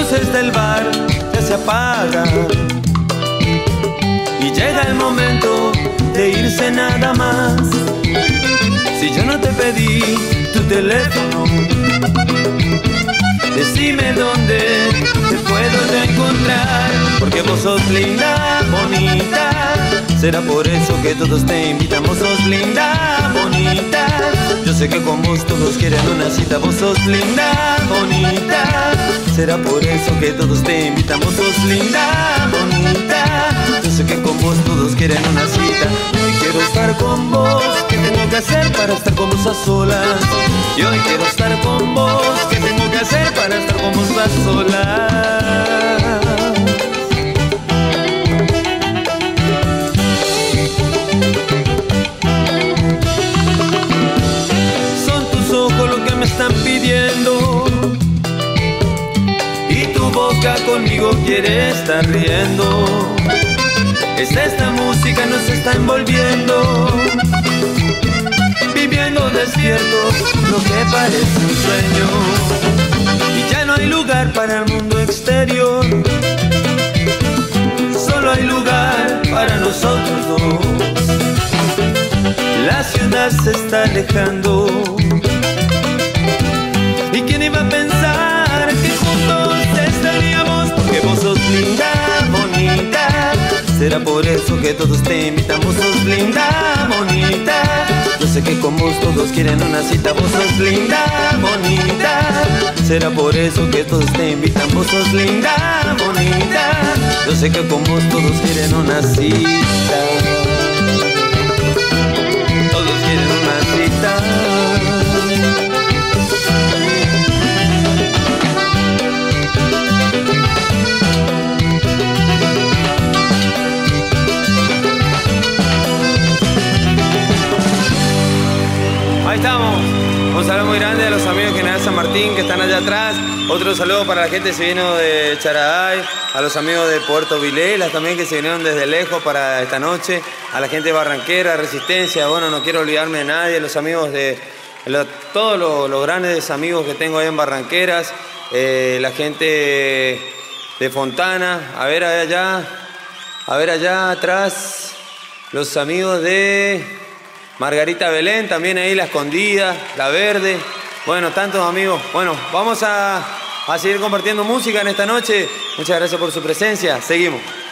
luces del bar ya se apagan y llega el momento de irse nada más. Si yo no te pedí tu teléfono, decime dónde te puedo yo encontrar, porque vos sos linda, bonita. Será por eso que todos te invitan. Vos sos linda, bonita. Yo sé que con vos todos quieren una cita. Vos sos linda, bonita. Será por eso que todos te invitan. Vos sos linda, bonita. Yo sé que con vos todos quieren una cita. Hoy quiero estar con vos. ¿Qué tengo que hacer para estar con vos a solas? Y hoy quiero estar con vos. ¿Qué tengo que hacer para estar con vos a solas? Me están pidiendo y tu boca conmigo quiere estar riendo. Es esta música nos está envolviendo, viviendo despiertos lo que parece un sueño. Y ya no hay lugar para el mundo exterior, solo hay lugar para nosotros dos. La ciudad se está alejando. ¿Y quién iba a pensar que juntos estaríamos? Porque vos sos linda, bonita. Será por eso que todos te invitan. Vos sos linda, bonita. Yo sé que con vos todos quieren una cita. Vos sos linda, bonita. Será por eso que todos te invitan. Vos sos linda, bonita. Yo sé que con vos todos quieren una cita. Todos quieren una cita. Ahí estamos, un saludo muy grande a los amigos que de San Martín que están allá atrás. Otro saludo para la gente que se vino de Charaday, a los amigos de Puerto Vilelas también que se vinieron desde lejos para esta noche, a la gente de Barranquera, Resistencia, bueno, no quiero olvidarme de nadie, los amigos de todos los grandes amigos que tengo ahí en Barranqueras, la gente de Fontana, a ver allá atrás, los amigos de Margarita Belén, también ahí La Escondida, La Verde, bueno, tantos amigos. Bueno, vamos a seguir compartiendo música en esta noche. Muchas gracias por su presencia, seguimos.